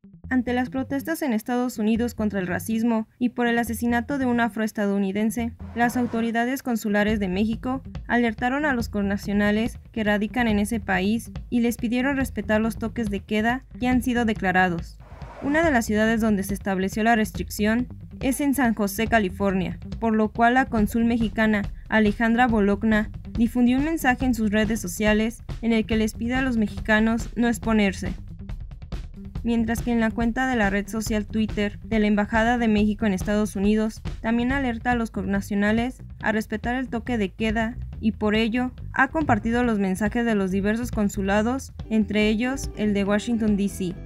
Ante las protestas en Estados Unidos contra el racismo y por el asesinato de un afroestadounidense, las autoridades consulares de México alertaron a los connacionales que radican en ese país y les pidieron respetar los toques de queda que han sido declarados. Una de las ciudades donde se estableció la restricción es en San José, California, por lo cual la cónsul mexicana Alejandra Bologna difundió un mensaje en sus redes sociales en el que les pide a los mexicanos no exponerse. Mientras que en la cuenta de la red social Twitter de la Embajada de México en Estados Unidos también alerta a los connacionales a respetar el toque de queda y por ello ha compartido los mensajes de los diversos consulados, entre ellos el de Washington, D.C.